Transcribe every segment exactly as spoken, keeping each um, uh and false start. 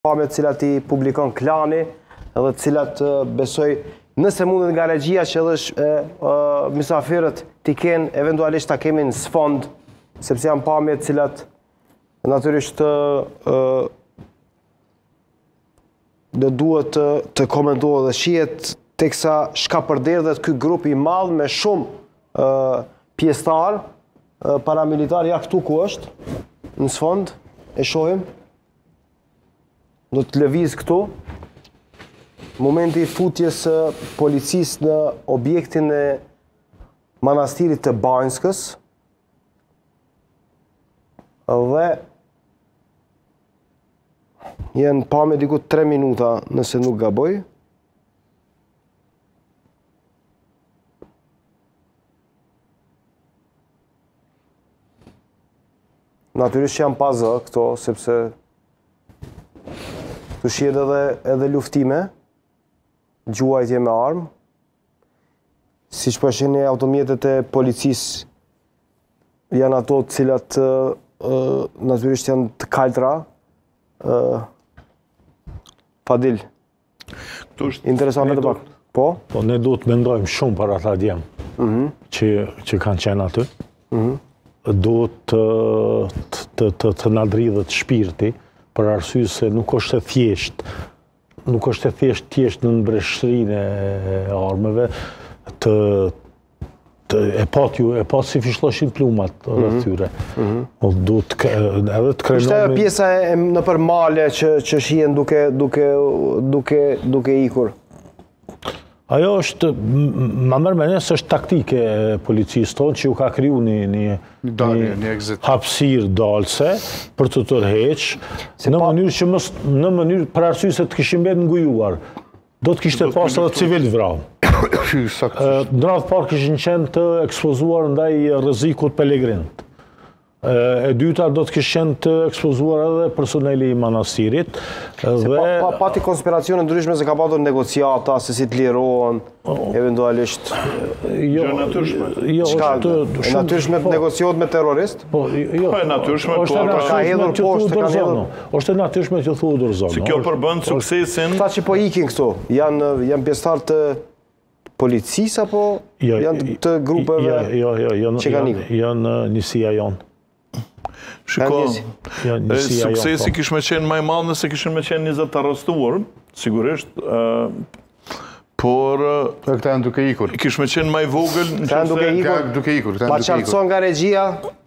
pamjet cilat i publikon klani, edhe cilat besoj nëse mundet nga regjia që edhe misafirët t'i kenë, eventualisht ta kemi në sfond, sepse janë pamjet cilat natyrisht dhe duhet të komentohet dhe shihet teksa shka përderdhet ky grup i madh me shumë pjesëtar paramilitar, ja këtu ku është, në sfond, e shohim, do të lëviz këtu, momenti i futjes policisë në objektin e manastirit të Banjskës, dhe jenë pa me diku tre minuta nëse nuk gaboj. Natyrisht janë pa zë këto, sepse të shihet edhe, edhe luftime, gjuajtje me armë, si që përshin e automjetet e policisë janë ato të cilat uh, natyrisht janë të kaltra. Uh, Fadil, interesant edhe pak. Po? Po, ne duhet mendojmë shumë për ata djemë mm -hmm. që, që kanë qenë aty. Mm -hmm. Duhet të, të, të, të nadridhet shpirti për arsye se nuk është e thjesht, nuk është e thjesht thjesht në breshtrinë e armëve të e pat ju, e pat si fishloshin plumat rreth tyre. Duhet edhe të krenohemi. Ishte pjesa e nëpër male që që shihen duke duke duke duke ikur. Ajo është, ma mërë me nësë është taktike e policisë tonë që ju ka kriju një, një, një hapësirë dalse për të tërheq, në pa... mënyrë që mës, në mënyrë për arsye se të kishim betë ngujuar. Do të kishte pas edhe civil vrau. Në radhë parë kishin qenë të ekspozuar ndaj rrezikut Pelegrinit. E dyta do të kishte qenë të ekspozuar edhe personeli i manastirit. Dhe pati konspiracione ndryshme se ka patur negociata se si të lirohen eventualisht. Jo natyrshme. Jo, është natyrshme të negociohet me terrorist? Po, jo. Po e natyrshme po ka hedhur poshtë, ka hedhur. Është natyrshme që thuhet dorëzonë. Si kjo përbën suksesin. Ata që po ikin këtu, janë janë pjesëtar të policisë apo janë të grupeve që kanë ikur? Janë njësia jonë. Shiko, suksesi kish me qenë maj madh nëse kishin me qenë njëzet të arrestuar, sigurisht, por... Këta janë duke ikur. Kish me qenë maj vogël... Këta janë duke ikur. Duke ikur. Pa qartëson nga regjia,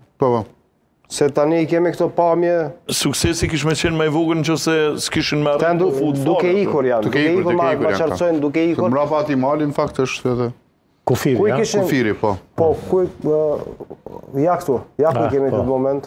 se tani i kemi këto pamje... Suksesi kish me qenë maj vogël në që se s'kishin me arrestu fut fare. Duke ikur janë. Duke ikur, ma qartësojnë duke ikur. Të mrapa ati malin, në fakt është edhe... Kufiri, ja? Kufiri, po. Po, kuj... Ja këtu, ja ku kemi këtë moment.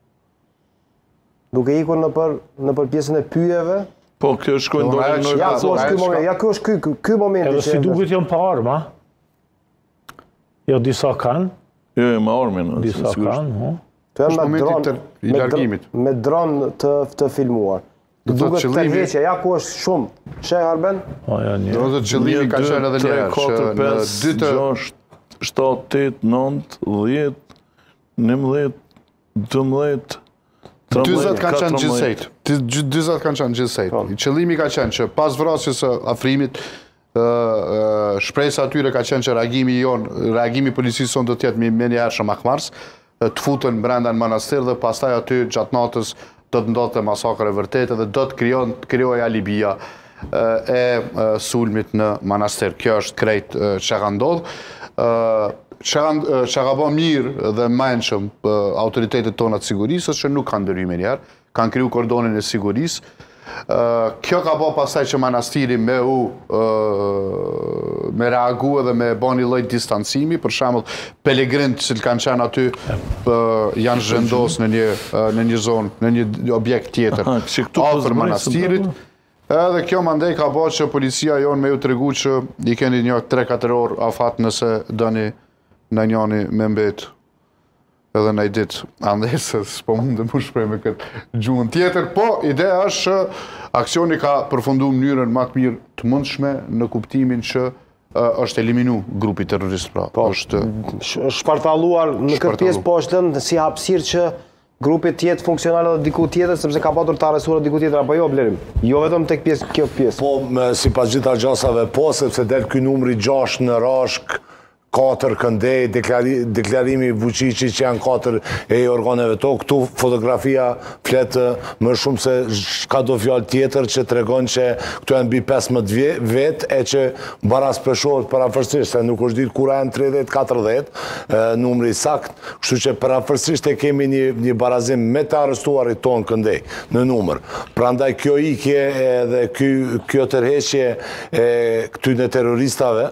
Duke ikur në për, në për pjesën e pyjeve. Po, kjo është kujnë dojnë në... Ja, kjo është ky moment, ja, kjo është ky, ky momenti. Edhe si duket janë pa arma. Jo, disa kanë. Jo, jo, me armin. Disa kanë, të janë me dron, me dron të, të filmuar. Duket të tërheqja, ja ku është shumë. Sheh Arben? Po, janë një. Do të qëllimi ka qenë edhe një herë. një, tre, katër, pesë, shtatë, tetë, nëntë, dhjetë, njëmbëdhjetë, dëmbëdhjetë, dyzet kanë qenë gjithsejt. dyzet kanë qenë gjithsejt. Qëllimi ka qenë që pas vrasjes së Afrimit, shpresa atyre ka qenë që reagimi jon, reagimi policisë son do të jetë me një hershëm akmars, të futen brenda në manastir dhe pastaj aty gjatë natës do të ndodhte masakër e vërtetë dhe do të krijon krijoja alibia e sulmit në manastir. Kjo është krejt çka ka ndodhur. Që ka ba mirë dhe menshëm autoritetet tona të sigurisë, që nuk kanë ndërhyjme njerë, kanë kriju kordonin e sigurisë. Kjo ka ba pasaj që manastiri me u me reagu edhe me ba një lloj distancimi, për shembull Pelegrin që kanë qenë aty janë zhvendos në një në një zonë, në një objekt tjetër, afër manastirit. Edhe kjo mandej ka ba që policia jonë me ju tregu që i keni një tre katër orë afat nëse doni në njani me mbet edhe në i ditë, andej se s'po mundë më shprej me këtë gjuhën tjetër, po ideja është që aksioni ka përfundu mënyrën më të mirë të mundshme në kuptimin që është eliminu grupi terrorist. Pra. Po, është shpartaluar në këtë pjesë, po është lënë si hapësirë që grupi tjetë funksionale dhe diku tjetër, sepse ka patur të arrestuar diku tjetër, apo jo, Blerim? Jo vetëm tek pjesë, kjo pjesë. Po, si pas gjitha gjasave po, sepse del ky numri gjashtë në Rashk, katër Këndej, deklarimi Vučići që janë katër e organeve to, këtu fotografia fletë më shumë se ka do fjallë tjetër që të regon që këtu janë bi pesëmbëdhjetë vetë e që baras pëshohet parafërsisht, se nuk është ditë kura janë tridhjetë katërdhjetë, numri sakt, kështu që parafërsisht e kemi një barazim me të arrestuarit tonë Këndej në numër. Prandaj kjo ikje dhe kjo tërheqje këtyne terroristave,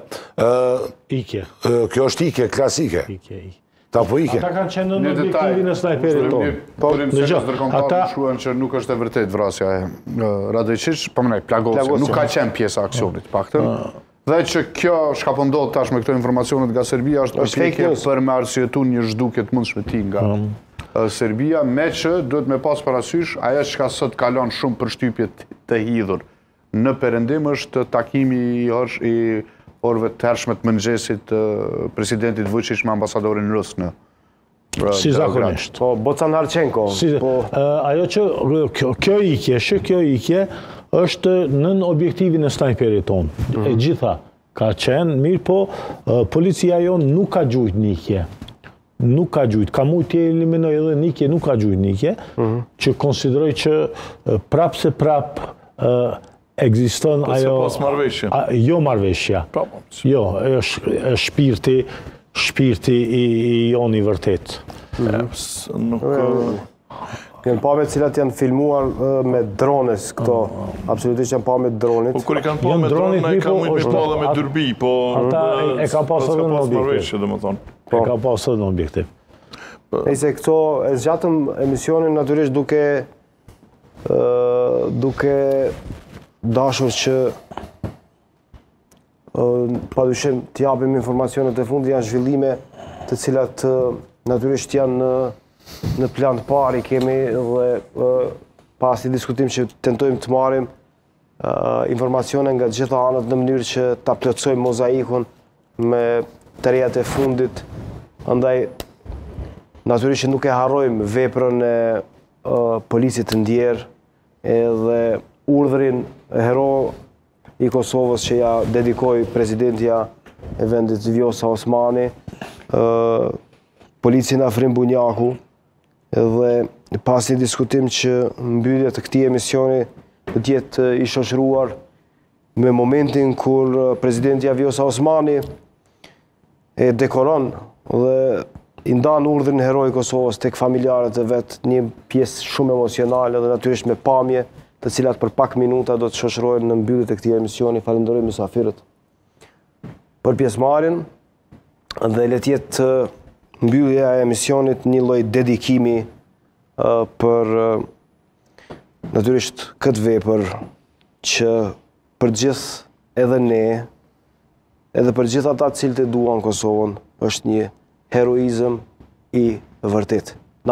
Ike. Kjo është ike, klasike. Ike, ike. Ta po ike. Ata kanë qenë në objektivin e snajperit tonë. Po, në gjë, shuan që nuk është e vërtet vrasja e Radojčić, po mënej, Plagosja, nuk ka qenë pjesë aksionit, paktën. Dhe që kjo shka po ndodh tash me këto informacionet nga Serbia është përpjekje për me arsyetu një zhdukje të mundshme ti nga Serbia, me që duhet me pas parasysh ajo që sot kalon shumë për shtypjet të hidhur. Në perëndim është takimi i orëve të hershme të mëngjesit presidentit Vučić me ambasadorin rus në Si zakonisht. Po, Bocan Harçenko. Ajo që kjo ikje, shë kjo ikje, është nën objektivin e snajperit tonë. E gjitha ka qenë, mirë po, policia jonë nuk ka gjujt një ikje. Nuk ka gjujt. Ka mujt të eliminoj edhe një ikje, nuk ka gjujt një ikje, që konsideroj që prap se prap ekziston ajo... Po se pas marveshja. Jo marveshja. Jo, është shpirti, shpirti i jonë i vërtet. Nuk... Kënë pa me cilat janë filmuar me drones këto. Absolutisht janë pa me dronit. Po kur i kanë pa me dronit, i kanë mujtë me pa dhe me dyrbi, po... Ata e ka pasur në objektiv. E ka pasur në objektiv. E se këto, e zgjatëm emisionin natyrisht duke... duke... dashur që pa dyshim të japim informacionet e fundi, janë zhvillime të cilat natyrisht janë në plan të parë, kemi dhe pas i diskutim që tentojmë të marrim informacione nga gjitha anët në mënyrë që ta plotësojmë mozaikun me të rejat e fundit. Andaj natyrisht që nuk e harrojmë veprën e polisit të ndjerë edhe urdhrin hero i Kosovës që ja dedikoi presidentja e vendit Vjosa Osmani, policin Afrim Bunjaku, dhe pas një diskutim që mbyllja të këtij emisioni të jetë i shoqëruar me momentin kur presidentja Vjosa Osmani e dekoron dhe i ndan urdhrin heroi i Kosovës tek familjarët e vet, një pjesë shumë emocionale dhe natyrisht me pamje, të cilat për pak minuta do të shoqërohen në mbylljet e këtij emisioni. Falenderoj mysafirët për pjesëmarrjen dhe le të jetë mbyllja e emisionit një lloj dedikimi për natyrisht këtë vepër që për gjithë edhe ne, edhe për gjithë ata të cilët e duan Kosovën, është një heroizëm i vërtetë.